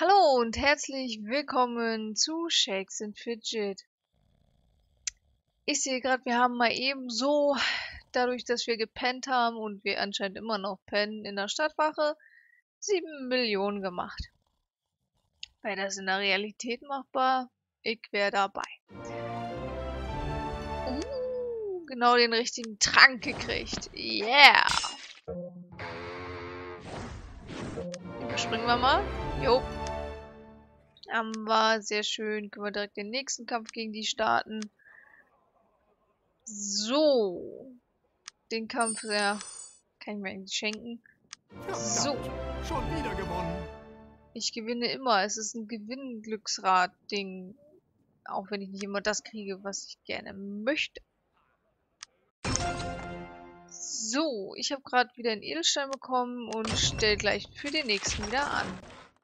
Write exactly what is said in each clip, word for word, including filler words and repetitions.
Hallo und herzlich willkommen zu Shakes and Fidget. Ich sehe gerade, wir haben mal eben so, dadurch, dass wir gepennt haben und wir anscheinend immer noch pennen in der Stadtwache, sieben Millionen gemacht. Wäre das in der Realität machbar? Ich wäre dabei. Uh, genau den richtigen Trank gekriegt. Yeah! Überspringen wir mal. Jo. Haben wir, sehr schön. Können wir direkt den nächsten Kampf gegen die starten. So. Den Kampf, ja, kann ich mir eigentlich schenken. So. Schon wieder gewonnen. Ich gewinne immer. Es ist ein Gewinn-Glücksrad-Ding. Auch wenn ich nicht immer das kriege, was ich gerne möchte. So, ich habe gerade wieder einen Edelstein bekommen und stelle gleich für den nächsten wieder an.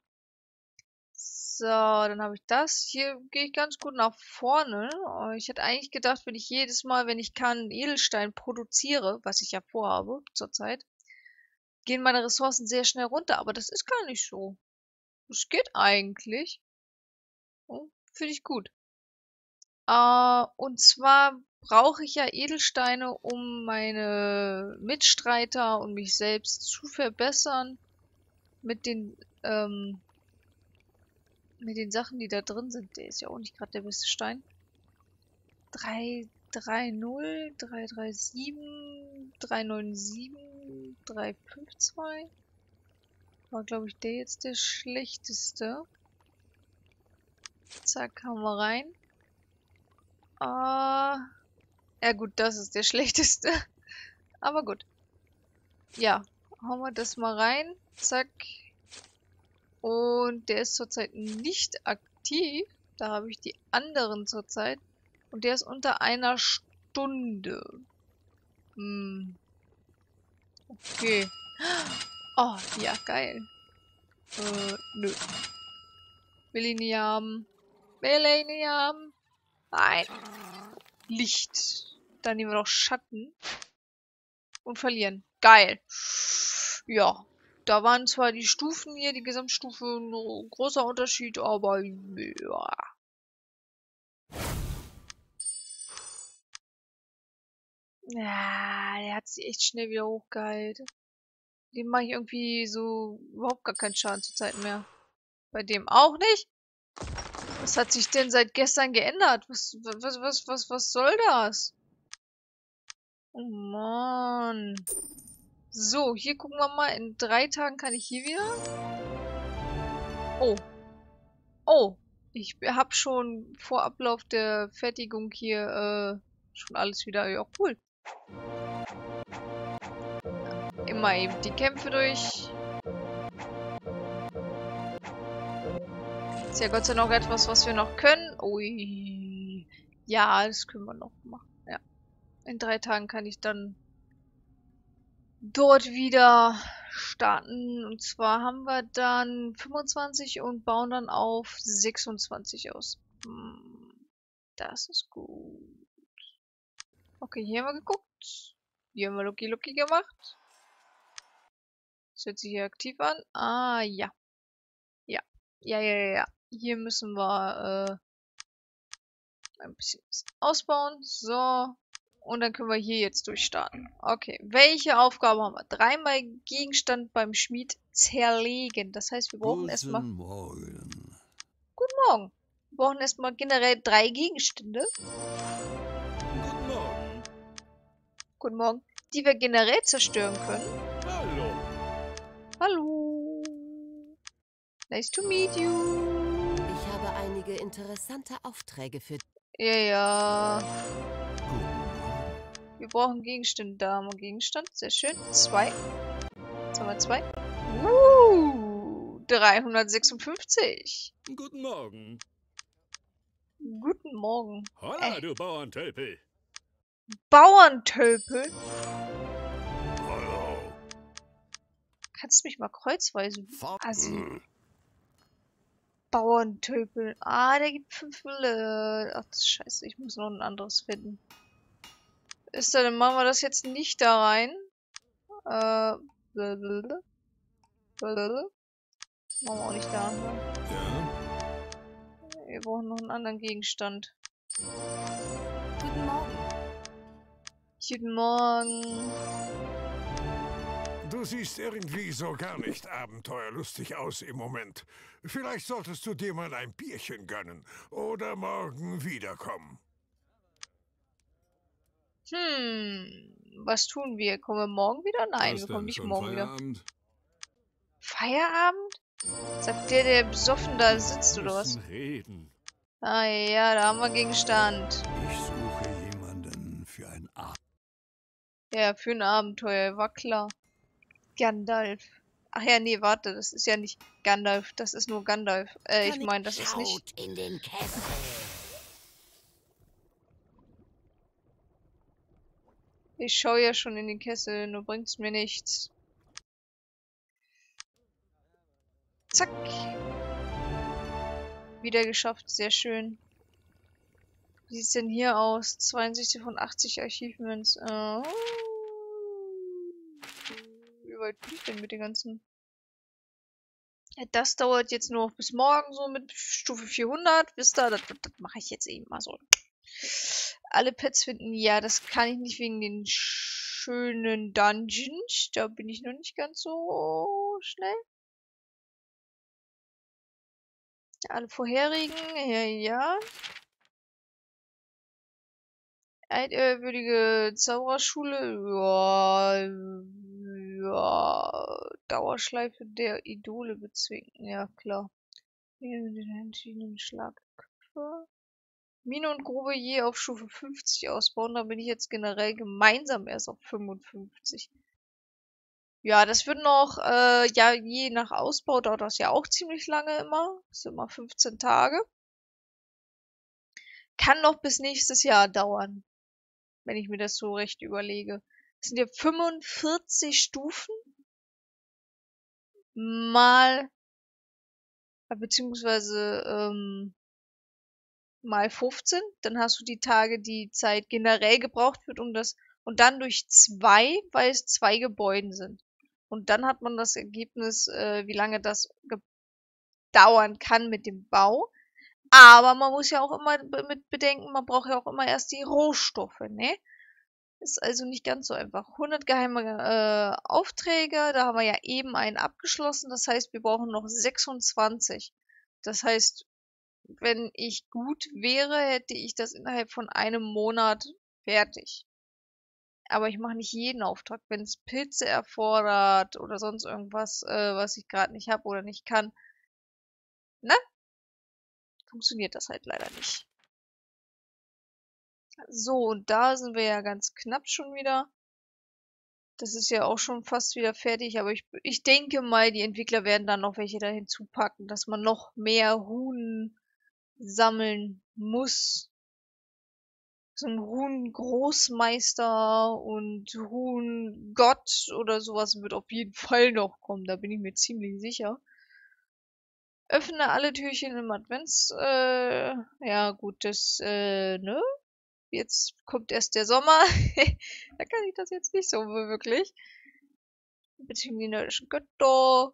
So, dann habe ich das. Hier gehe ich ganz gut nach vorne. Ich hätte eigentlich gedacht, wenn ich jedes Mal, wenn ich kann, einen Edelstein produziere, was ich ja vorhabe zurzeit, gehen meine Ressourcen sehr schnell runter. Aber das ist gar nicht so. Das geht eigentlich. Oh, finde ich gut. Äh, und zwar brauche ich ja Edelsteine, um meine Mitstreiter und mich selbst zu verbessern mit den, ähm, mit den Sachen, die da drin sind. Der ist ja auch nicht gerade der beste Stein. drei drei null, drei drei sieben, drei neun sieben, drei fünf zwei. War, glaube ich, der jetzt der schlechteste. Zack, haben wir rein. Ah, ja gut, das ist der schlechteste. Aber gut. Ja, hauen wir das mal rein. Zack. Und der ist zurzeit nicht aktiv. Da habe ich die anderen zurzeit. Und der ist unter einer Stunde. Hm. Okay. Oh, ja, geil. Äh, nö. Will ihn nie haben. Will ihn nie haben. Nein. Licht. Dann nehmen wir noch Schatten. Und verlieren. Geil. Ja. Da waren zwar die Stufen hier, die Gesamtstufe, ein großer Unterschied, aber ja. Ja, der hat sie echt schnell wieder hochgeheilt. Dem mache ich irgendwie so überhaupt gar keinen Schaden zur Zeit mehr. Bei dem auch nicht? Was hat sich denn seit gestern geändert? Was, was, was, was, was soll das? Oh Mann. So, hier gucken wir mal. In drei Tagen kann ich hier wieder. Oh. Oh. Ich habe schon vor Ablauf der Fertigung hier äh, schon alles wieder. Ja, cool. Immer eben die Kämpfe durch. Ist ja Gott sei Dank noch etwas, was wir noch können. Ui. Ja, das können wir noch machen. Ja. In drei Tagen kann ich dann dort wieder starten. Und zwar haben wir dann fünfundzwanzig und bauen dann auf sechsundzwanzig aus. Hm, das ist gut. Okay, hier haben wir geguckt. Hier haben wir Lucky Lucky gemacht. Das hört sich hier aktiv an. Ah, ja. Ja. Ja, ja, ja, ja. Hier müssen wir äh, ein bisschen was ausbauen. So. Und dann können wir hier jetzt durchstarten. Okay, welche Aufgabe haben wir? Dreimal Gegenstand beim Schmied zerlegen. Das heißt, wir brauchen erstmal... Guten Morgen. Guten Morgen. Wir brauchen erstmal generell drei Gegenstände. Guten Morgen. Guten Morgen. Die wir generell zerstören können. Hallo. Hallo. Nice to meet you. Ich habe einige interessante Aufträge für... Ja, ja. Guten Morgen. Wir brauchen Gegenstände. Da haben wir Gegenstand. Sehr schön. Zwei. Jetzt haben wir zwei. Uh, dreihundertsechsundfünfzig. Guten Morgen. Guten Morgen. Holla, Äh. du Bauerntölpel. Bauerntölpel? Hallo. Kannst du mich mal kreuzweise... Fort. Assi. Bauerntölpel. Ah, der gibt fünf Mille. Ach, das ist scheiße. Ich muss noch ein anderes finden. Ist da, dann machen wir das jetzt nicht da rein. Äh. Blablabla. Blablabla. Machen wir auch nicht da, ne? Ja? Wir brauchen noch einen anderen Gegenstand. Guten Morgen. Guten Morgen. Du siehst irgendwie so gar nicht abenteuerlustig aus im Moment. Vielleicht solltest du dir mal ein Bierchen gönnen oder morgen wiederkommen. Hm, was tun wir? Kommen wir morgen wieder? Nein, Was wir kommen denn, nicht schon morgen wieder. Feierabend? Feierabend? Sagt der, der besoffen da Wir sitzt, oder was? müssen reden. Ah ja, da haben wir Gegenstand. Ich suche jemanden für ein Abend. Ja, für ein Abenteuer, war klar. Gandalf. Ach ja, nee, warte, das ist ja nicht Gandalf, das ist nur Gandalf. Äh, ich meine, das ist nicht... Schaut in den Kessel. Ich schaue ja schon in den Kessel, nur bringt's mir nichts. Zack. Wieder geschafft, sehr schön. Wie sieht's denn hier aus? zweiundsechzig von achtzig Achievements. Äh, wie weit bin ich denn mit den ganzen? Ja, das dauert jetzt nur noch bis morgen so mit Stufe vierhundert. Wisst ihr, das, das, das mache ich jetzt eben mal so. Alle Pets finden, ja, das kann ich nicht wegen den schönen Dungeons. Da bin ich noch nicht ganz so schnell. Alle vorherigen, ja, ja. Eidwürdige Zauberschule, ja, ja. Dauerschleife der Idole bezwingen, ja klar. Den entschiedenen Schlagköpfe. Mine und Grube je auf Stufe fünfzig ausbauen, da bin ich jetzt generell gemeinsam erst auf fünfundfünfzig. Ja, das wird noch, äh, ja, je nach Ausbau dauert das ja auch ziemlich lange immer. Das sind immer fünfzehn Tage. Kann noch bis nächstes Jahr dauern, wenn ich mir das so recht überlege. Das sind ja fünfundvierzig Stufen mal, beziehungsweise, ähm, mal fünfzehn. Dann hast du die Tage, die Zeit generell gebraucht wird, um das, und dann durch zwei, weil es zwei Gebäude sind. Und dann hat man das Ergebnis, äh, wie lange das dauern kann mit dem Bau. Aber man muss ja auch immer mit bedenken, man braucht ja auch immer erst die Rohstoffe, ne? Ist also nicht ganz so einfach. hundert geheime äh, Aufträge, da haben wir ja eben einen abgeschlossen. Das heißt, wir brauchen noch sechsundzwanzig. Das heißt, wenn ich gut wäre, hätte ich das innerhalb von einem Monat fertig. Aber ich mache nicht jeden Auftrag. Wenn es Pilze erfordert oder sonst irgendwas, äh, was ich gerade nicht habe oder nicht kann, ne? Funktioniert das halt leider nicht. So, und da sind wir ja ganz knapp schon wieder. Das ist ja auch schon fast wieder fertig, aber ich, ich denke mal, die Entwickler werden dann noch welche da hinzupacken, dass man noch mehr Runen sammeln muss. So ein Runen-Großmeister und Runen-Gott oder sowas wird auf jeden Fall noch kommen, da bin ich mir ziemlich sicher. Öffne alle Türchen im Advents, äh, ja gut, das, äh, ne? Jetzt kommt erst der Sommer. Da kann ich das jetzt nicht so wirklich. Beziehungsweise die nordischen Götter.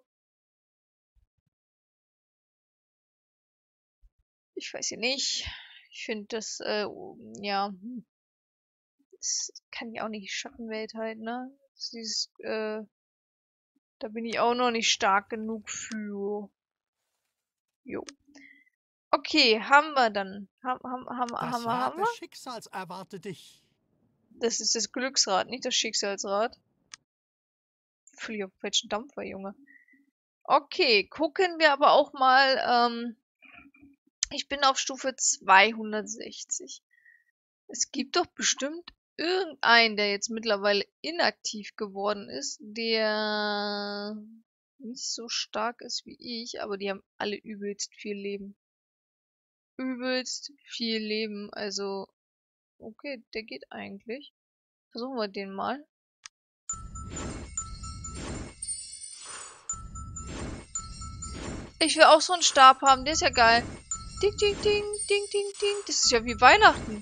Ich weiß ja nicht. Ich finde das, äh, ja, hm. Das kann ich auch nicht. Schattenwelt halt, ne? Das ist dieses, äh, da bin ich auch noch nicht stark genug für. Jo. Okay, haben wir dann. Haben, haben, haben, Das haben wir, Rad haben wir? des Schicksals erwartet dich. Das ist das Glücksrad, nicht das Schicksalsrad. Völlig auf dem falschen Dampfer, Junge. Okay, gucken wir aber auch mal, ähm, ich bin auf Stufe zweihundertsechzig. Es gibt doch bestimmt irgendeinen, der jetzt mittlerweile inaktiv geworden ist, der nicht so stark ist wie ich, aber die haben alle übelst viel Leben. Übelst viel Leben, also, okay, der geht eigentlich. Versuchen wir den mal. Ich will auch so einen Stab haben, der ist ja geil. Ding, ding, ding, ding, ding, ding. Das ist ja wie Weihnachten.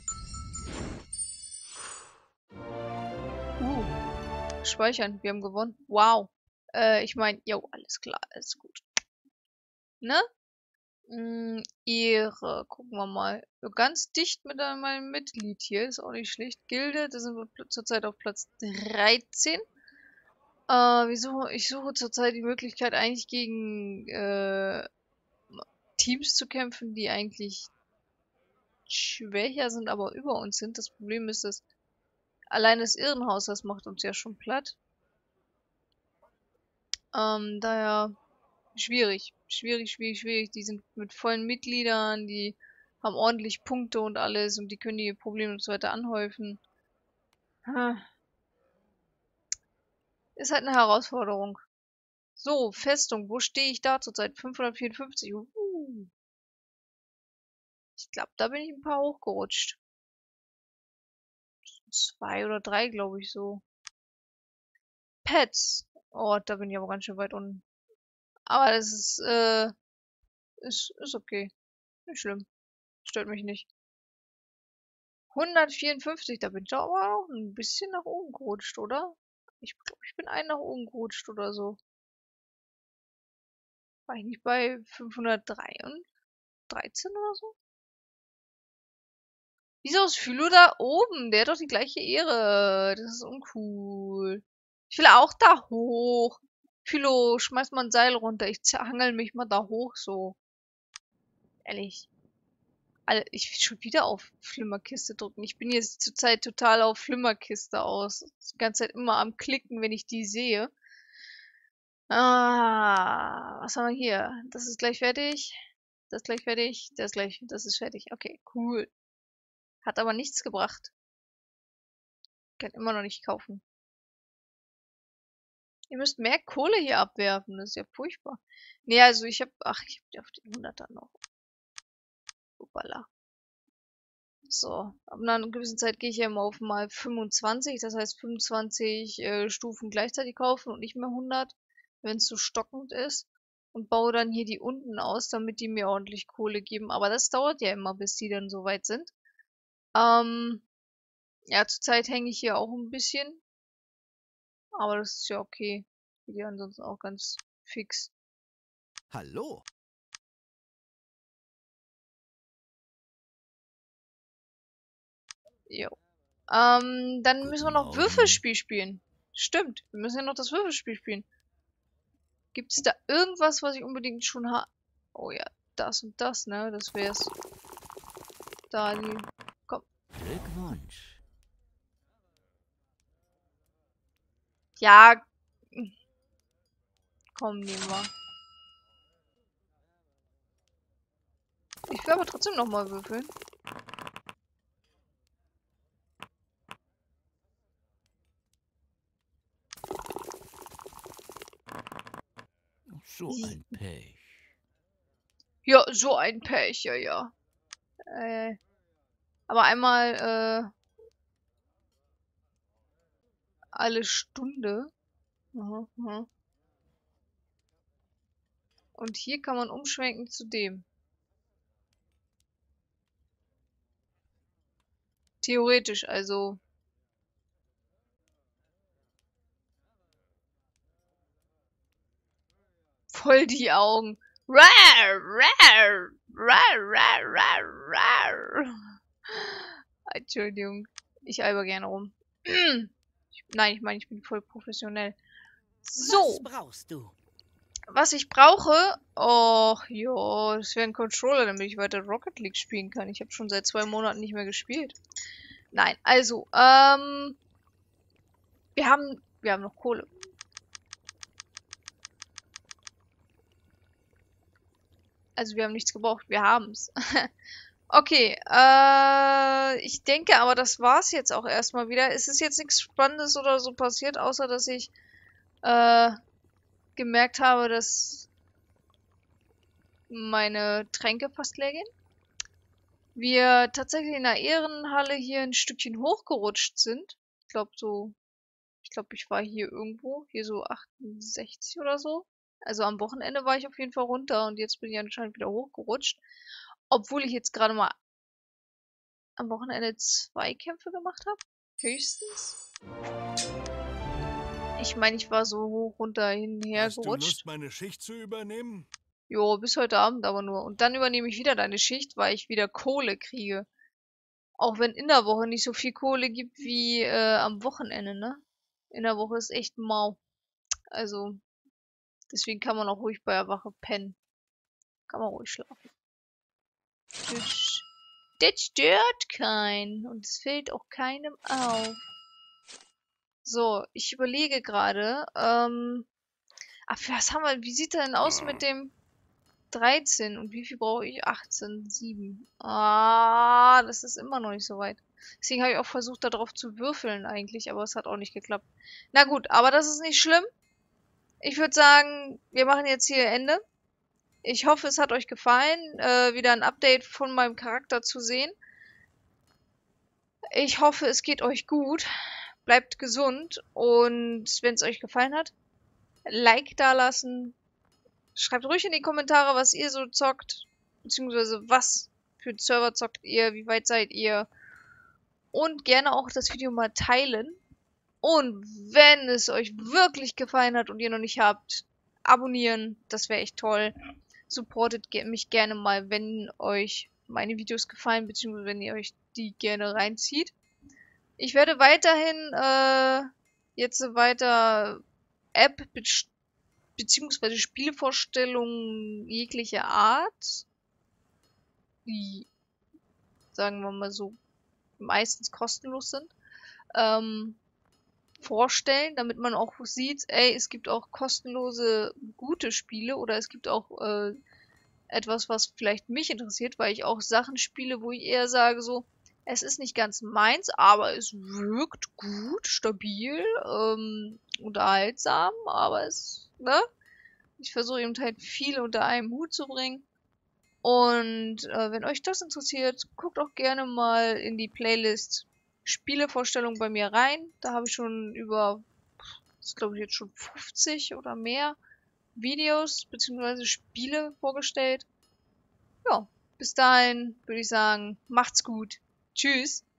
Uh, speichern, wir haben gewonnen. Wow. Äh, ich meine, jo, alles klar, alles gut. Ne? Mm, Ehre. Gucken wir mal. So ganz dicht mit meinem Mitglied hier. Ist auch nicht schlecht. Gilde, da sind wir pl- zurzeit auf Platz dreizehn. Äh, wir suchen, ich suche zurzeit die Möglichkeit, eigentlich gegen äh, Teams zu kämpfen, die eigentlich schwächer sind, aber über uns sind. Das Problem ist, dass allein das Irrenhaus, das macht uns ja schon platt. Ähm, daher schwierig. Schwierig, schwierig, schwierig. Die sind mit vollen Mitgliedern, die haben ordentlich Punkte und alles und die können die Probleme und so weiter anhäufen. Ha. Ist halt eine Herausforderung. So, Festung, wo stehe ich da zurzeit? fünfhundertvierundfünfzig. Uh. Ich glaube, da bin ich ein paar hochgerutscht. Zwei oder drei, glaube ich, so. Pets. Oh, da bin ich aber ganz schön weit unten. Aber das ist, äh, ist, ist okay. Nicht schlimm. Stört mich nicht. hundertvierundfünfzig, da bin ich doch aber auch ein bisschen nach oben gerutscht, oder? Ich glaube, ich bin einen nach oben gerutscht oder so. War ich nicht bei fünfhundertdreizehn oder so? Wieso ist Philo da oben? Der hat doch die gleiche Ehre. Das ist uncool. Ich will auch da hoch. Philo, schmeiß mal ein Seil runter. Ich hangel mich mal da hoch, so. Ehrlich. Alter, ich will schon wieder auf Flimmerkiste drücken. Ich bin jetzt zurzeit total auf Flimmerkiste aus. Die ganze Zeit immer am Klicken, wenn ich die sehe. Ah, was haben wir hier? Das ist gleich fertig. Das ist gleich fertig. Das ist gleich, das ist fertig. Okay, cool. Hat aber nichts gebracht. Kann immer noch nicht kaufen. Ihr müsst mehr Kohle hier abwerfen. Das ist ja furchtbar. Nee, also ich hab, ach, ich hab die auf den hunderter noch. Hoppala. So, ab einer gewissen Zeit gehe ich ja immer auf mal fünfundzwanzig, das heißt fünfundzwanzig äh, Stufen gleichzeitig kaufen und nicht mehr hundert, wenn es zu stockend ist. Und baue dann hier die unten aus, damit die mir ordentlich Kohle geben. Aber das dauert ja immer, bis die dann so weit sind. Ähm, ja, zurzeit hänge ich hier auch ein bisschen. Aber das ist ja okay. Geht ja ansonsten auch ganz fix. Hallo. Jo. Ähm, dann müssen wir Guten noch Morgen. Würfelspiel spielen. Stimmt, wir müssen ja noch das Würfelspiel spielen. Gibt es da irgendwas, was ich unbedingt schon ha... Oh ja, das und das, ne? Das wär's. Da die... Komm. Glückwunsch. Ja. Komm, nehmen wir. Ich will aber trotzdem nochmal würfeln. So ein Pech. Ja, so ein Pech, ja, ja. Äh, aber einmal, äh, alle Stunde. Aha, aha. Und hier kann man umschwenken zu dem. Theoretisch, also. Voll die Augen. Rar, rar, rar, rar, rar, rar. Entschuldigung, ich alber gerne rum. Ich, nein, ich meine, ich bin voll professionell. So, Was brauchst du? was ich brauche... Och, ja, das wäre ein Controller, damit ich weiter Rocket League spielen kann. Ich habe schon seit zwei Monaten nicht mehr gespielt. Nein, also, ähm... Wir haben... Wir haben noch Kohle. Also wir haben nichts gebraucht, wir haben's. Okay, äh, ich denke aber, das war's jetzt auch erstmal wieder. Es ist jetzt nichts Spannendes oder so passiert, außer dass ich äh, gemerkt habe, dass meine Tränke fast leer gehen. Wir tatsächlich in der Ehrenhalle hier ein Stückchen hochgerutscht sind. Ich glaube so, ich glaube ich war hier irgendwo, hier so achtundsechzig oder so. Also am Wochenende war ich auf jeden Fall runter und jetzt bin ich anscheinend wieder hochgerutscht. Obwohl ich jetzt gerade mal am Wochenende zwei Kämpfe gemacht habe. Höchstens. Ich meine, ich war so hoch, runter, hin, her Hast du gerutscht. Lust, meine Schicht zu übernehmen? Jo, bis heute Abend aber nur. Und dann übernehme ich wieder deine Schicht, weil ich wieder Kohle kriege. Auch wenn in der Woche nicht so viel Kohle gibt wie äh, am Wochenende, ne? In der Woche ist echt mau. Also, deswegen kann man auch ruhig bei der Wache pennen. Kann man ruhig schlafen. Das, das stört keinen. Und es fällt auch keinem auf. So, ich überlege gerade, ähm... Ach, was haben wir, wie sieht denn aus mit dem dreizehn? Und wie viel brauche ich? achtzehn, sieben. Ah, das ist immer noch nicht so weit. Deswegen habe ich auch versucht, darauf zu würfeln eigentlich, aber es hat auch nicht geklappt. Na gut, aber das ist nicht schlimm. Ich würde sagen, wir machen jetzt hier Ende. Ich hoffe, es hat euch gefallen, äh, wieder ein Update von meinem Charakter zu sehen. Ich hoffe, es geht euch gut. Bleibt gesund und wenn es euch gefallen hat, Like da lassen. Schreibt ruhig in die Kommentare, was ihr so zockt. Beziehungsweise was für einen Server zockt ihr, wie weit seid ihr. Und gerne auch das Video mal teilen. Und wenn es euch wirklich gefallen hat und ihr noch nicht habt, abonnieren. Das wäre echt toll. Supportet mich gerne mal, wenn euch meine Videos gefallen, beziehungsweise wenn ihr euch die gerne reinzieht. Ich werde weiterhin äh, jetzt weiter App be beziehungsweise Spielevorstellungen jeglicher Art, die, sagen wir mal so, meistens kostenlos sind, ähm, vorstellen, damit man auch sieht, ey, es gibt auch kostenlose, gute Spiele oder es gibt auch äh, etwas, was vielleicht mich interessiert, weil ich auch Sachen spiele, wo ich eher sage so, es ist nicht ganz meins, aber es wirkt gut, stabil, ähm, unterhaltsam, aber es, ne? Ich versuche eben halt viel unter einem Hut zu bringen. Und äh, wenn euch das interessiert, guckt auch gerne mal in die Playlist Spielevorstellung bei mir rein. Da habe ich schon über, das glaube ich jetzt schon fünfzig oder mehr Videos bzw. Spiele vorgestellt. Ja, bis dahin würde ich sagen, macht's gut. Tschüss.